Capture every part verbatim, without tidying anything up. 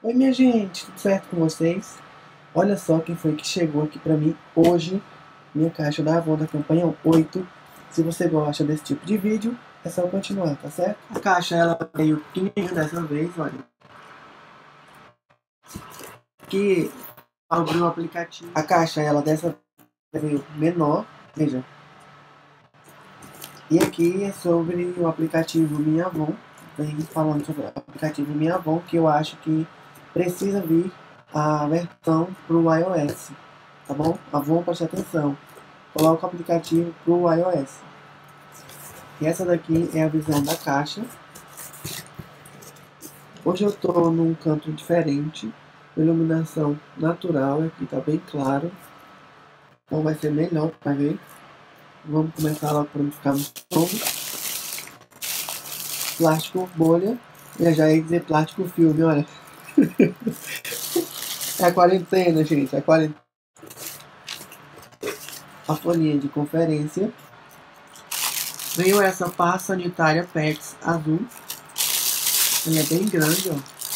Oi minha gente, tudo certo com vocês? Olha só quem foi que chegou aqui pra mim hoje, minha caixa da Avon da campanha oito. Se você gosta desse tipo de vídeo, é só continuar, tá certo? A caixa ela veio pequenininha dessa vez, olha. Que abriu o aplicativo. A caixa ela dessa veio menor, veja. E aqui é sobre o aplicativo Minha Avon. Vem falando sobre o aplicativo Minha Avon, que eu acho que precisa vir a versão para o iOS, tá bom? Avon, preste atenção. Coloca o aplicativo para o iOS. E essa daqui é a visão da caixa. Hoje eu estou num canto diferente, iluminação natural, aqui está bem claro. Então vai ser melhor para ver. Vamos começar logo para não ficar muito longo. Plástico bolha. Eu já ia dizer plástico filme, olha. É a quarentena, gente, é a quarentena. A folhinha de conferência. Veio essa pá sanitária Pets azul. Ela é bem grande, ó.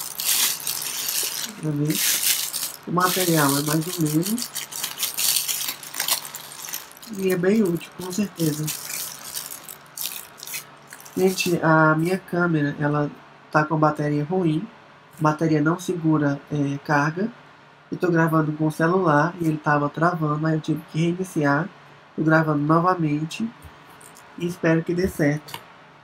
Pra ver. O material é mais ou menos. E é bem útil, com certeza. Gente, a minha câmera, ela tá com bateria ruim. A bateria não segura é, carga. Eu tô gravando com o celular e ele tava travando, aí eu tive que reiniciar. Tô gravando novamente e espero que dê certo.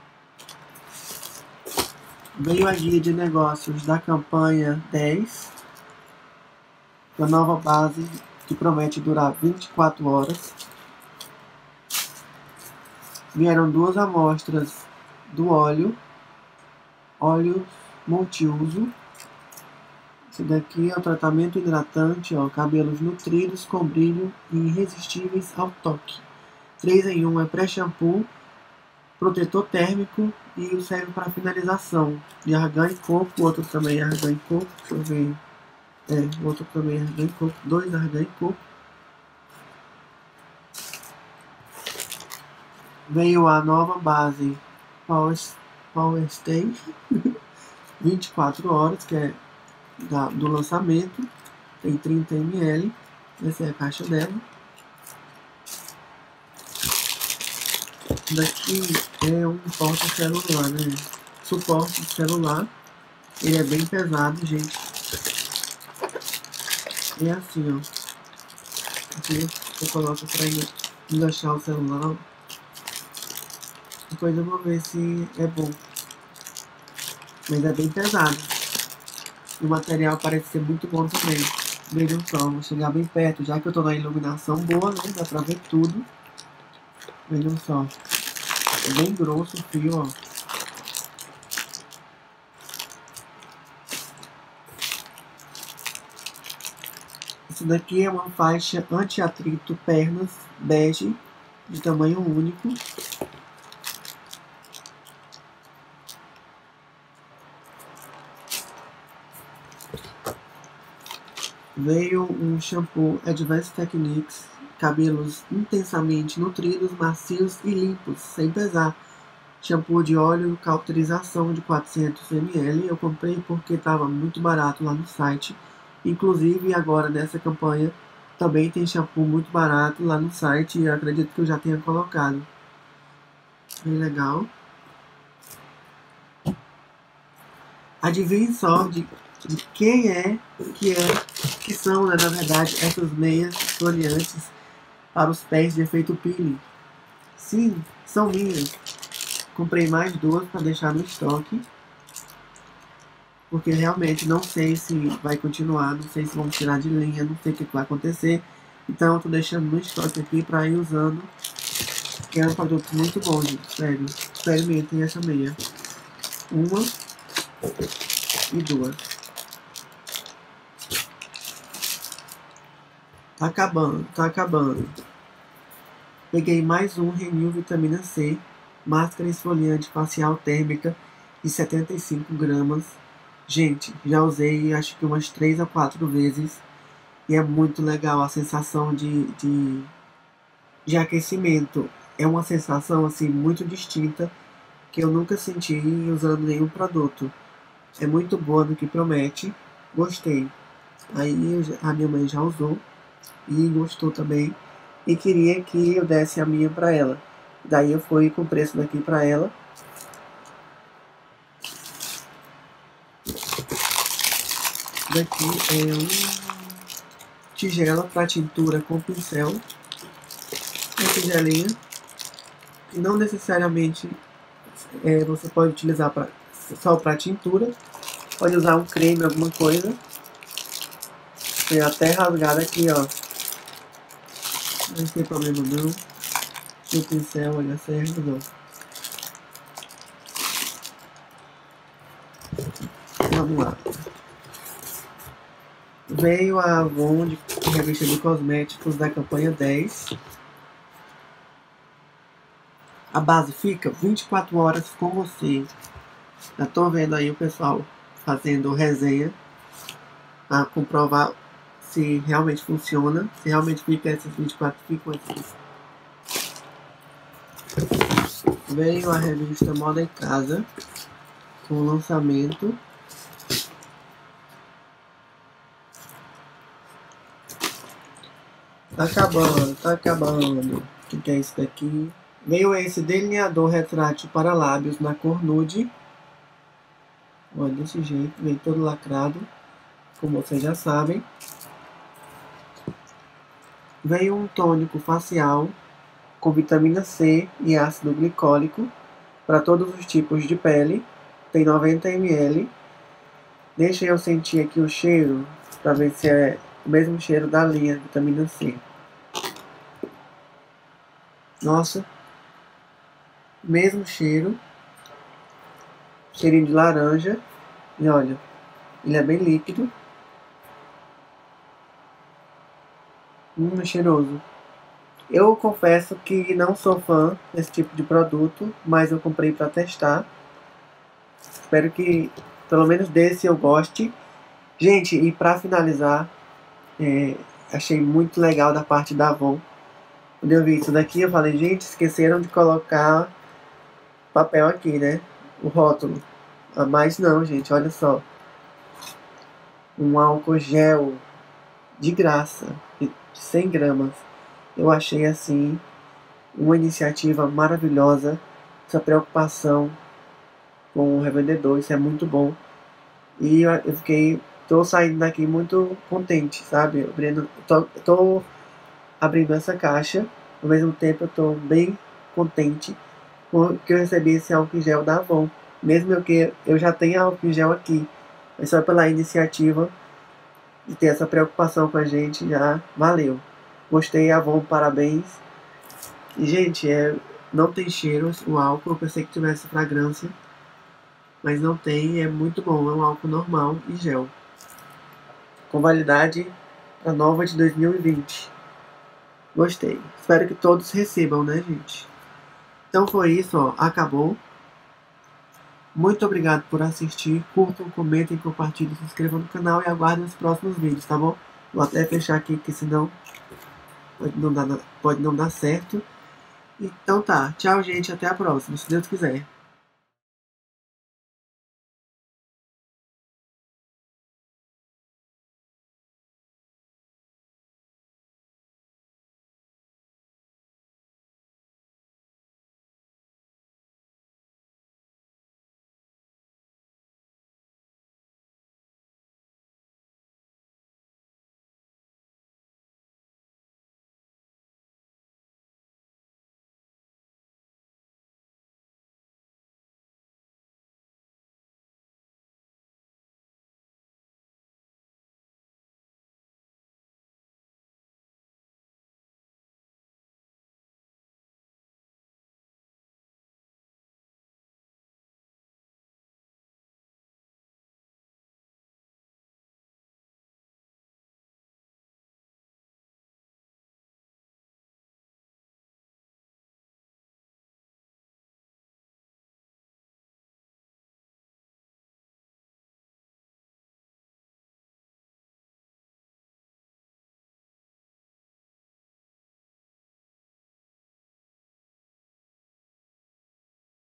Veio a guia de negócios da campanha dez, a nova base que promete durar vinte e quatro horas. Vieram duas amostras do óleo, óleo multiuso. Esse daqui é o tratamento hidratante, ó, cabelos nutridos com brilho e irresistíveis ao toque. três em um é pré-shampoo, protetor térmico e serve para finalização de argan e coco. O outro também é argan e coco, deixa eu ver. É, o outro também é argan e coco, dois argan e coco. Veio a nova base Power, Power Stay, vinte e quatro horas, que é da, do lançamento, tem trinta mililitros, essa é a caixa dela. Daqui é um porta-celular, né? Suporte de celular. Ele é bem pesado, gente. É assim, ó. Aqui eu coloco pra enganchar o celular. Depois eu vou ver se é bom. Mas é bem pesado. E o material parece ser muito bom também. Vejam só, vou chegar bem perto, já que eu tô na iluminação boa, né? Dá pra ver tudo. Vejam só. É bem grosso o fio, ó. Isso daqui é uma faixa anti-atrito pernas bege, de tamanho único. Veio um shampoo Advanced Techniques, cabelos intensamente nutridos, macios e limpos, sem pesar. Shampoo de óleo cauterização de quatrocentos mililitros. Eu comprei porque estava muito barato lá no site. Inclusive agora nessa campanha também tem shampoo muito barato lá no site. E eu acredito que eu já tenha colocado. Bem legal. Adivinhe só de, de quem é que é que são, né, na verdade, essas meias esfoliantes para os pés de efeito peeling. Sim, são minhas. Comprei mais duas para deixar no estoque. Porque realmente não sei se vai continuar, não sei se vão tirar de linha, não sei o que vai acontecer. Então eu tô deixando no estoque aqui para ir usando. Que é um produto muito bom, gente, sério. Experimentem essa meia. Uma e duas. Tá acabando, tá acabando. Peguei mais um Renew Vitamina C, máscara esfoliante facial térmica de setenta e cinco gramas. Gente, já usei acho que umas três a quatro vezes e é muito legal a sensação de, de, de aquecimento. É uma sensação assim muito distinta que eu nunca senti usando nenhum produto. É muito boa do que promete. Gostei. Aí eu já- a minha mãe já usou e gostou também. E queria que eu desse a minha pra ela. Daí eu fui com o preço daqui pra ela. Daqui é um tigela para tintura com pincel. Uma tigelinha. Não necessariamente é, você pode utilizar pra, só para tintura. Pode usar um creme, alguma coisa. Tem até rasgada aqui, ó. Não tem problema não. O pincel, olha, serve não. Vamos lá. Veio a Avon de revista de cosméticos da campanha dez. A base fica vinte e quatro horas com você. Já tô vendo aí o pessoal fazendo resenha a comprovar se realmente funciona, se realmente fica essas vinte e quatro ficam aqui. Veio a revista Moda em Casa com o lançamento. Tá acabando, tá acabando. O que, que é isso daqui? Veio esse delineador retrátil para lábios na cor nude. Olha, desse jeito, veio todo lacrado, como vocês já sabem. Veio um tônico facial com vitamina C e ácido glicólico para todos os tipos de pele. Tem noventa mililitros. Deixa eu sentir aqui o cheiro para ver se é o mesmo cheiro da linha vitamina C. Nossa, mesmo cheiro. Cheirinho de laranja. E olha, ele é bem líquido. Hum, cheiroso. Eu confesso que não sou fã desse tipo de produto, mas eu comprei para testar. Espero que pelo menos desse eu goste. Gente, e para finalizar, é, achei muito legal da parte da Avon. Quando eu vi isso daqui, eu falei, gente, esqueceram de colocar papel aqui, né? O rótulo. Ah, mas não, gente, olha só. Um álcool gel de graça, de cem gramas. Eu achei assim uma iniciativa maravilhosa, essa preocupação com o revendedor, isso é muito bom. E eu, eu fiquei, tô saindo daqui muito contente, sabe? Abrindo, tô, tô abrindo essa caixa, ao mesmo tempo eu tô bem contente porque eu recebi esse álcool gel da Avon. Mesmo que eu já tenha álcool gel aqui, mas só pela iniciativa de ter essa preocupação com a gente, já valeu. Gostei, Avon, parabéns. E, gente, é, não tem cheiro o álcool, eu pensei que tivesse fragrância, mas não tem, é muito bom, é um álcool normal e gel. Com validade para nova de dois mil e vinte. Gostei. Espero que todos recebam, né, gente? Então foi isso, ó, acabou. Muito obrigado por assistir. Curtam, comentem, compartilhem, se inscrevam no canal e aguardem os próximos vídeos, tá bom? Vou até fechar aqui, porque senão pode não dar, pode não dar certo. Então tá, tchau gente, até a próxima, se Deus quiser.